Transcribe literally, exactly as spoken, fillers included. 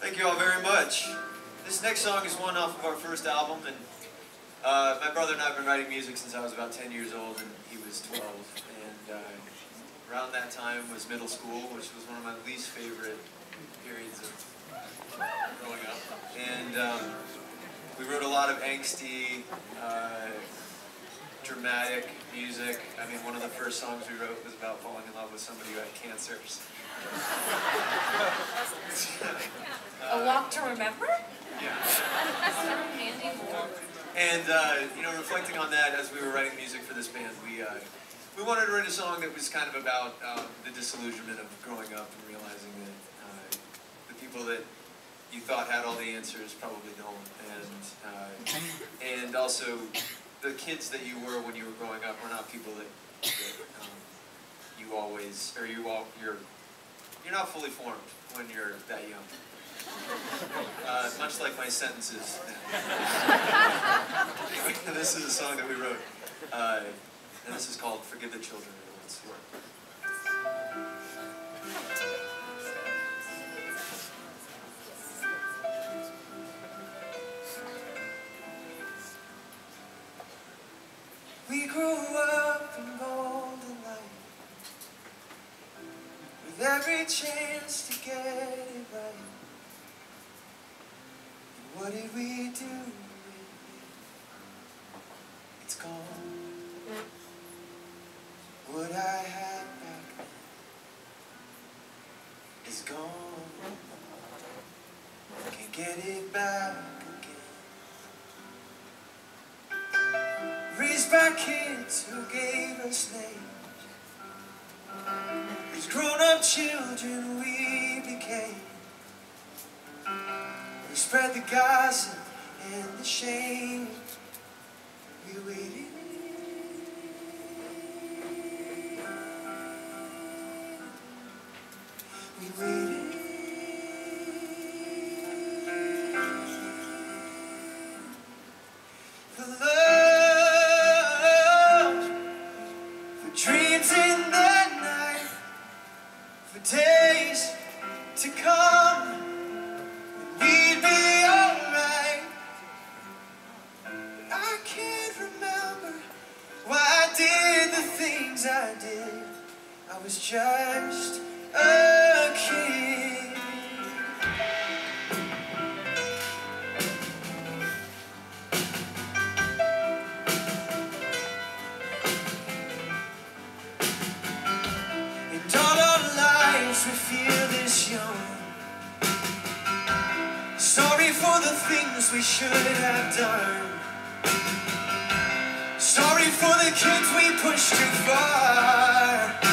Thank you all very much. This next song is one off of our first album, and uh, my brother and I have been writing music since I was about ten years old and he was twelve. And uh, around that time was middle school, which was one of my least favorite periods of growing up. And um, we wrote a lot of angsty, uh, dramatic music. I mean, one of the first songs we wrote was about falling in love with somebody who had cancer. A Walk to Remember? Yeah. Andy Moore. And, uh, you know, reflecting on that as we were writing music for this band, we, uh, we wanted to write a song that was kind of about um, the disillusionment of growing up and realizing that uh, the people that you thought had all the answers probably don't. And, uh, and also, the kids that you were when you were growing up were not people that, that um, you always, or you all, you're, you're not fully formed when you're that young. Uh, much like my sentences. Anyway, this is a song that we wrote, uh, and this is called Forgive the Children of the Woods. We grew up in golden light, with every chance to get it right. And what did we do with it? It's gone. What I had back then is gone. Can't get it back again. Raised by kids who gave us names. These grown-up children we became. We spread the gossip and the shame. We waited. We waited. For love, for dreams in the night, for days to come. We'd be alright. But I can't remember why I did the things I did. I was just a kid. And all our lives we feel this young. Sorry for the things we should have done. Sorry for the kids we pushed too far.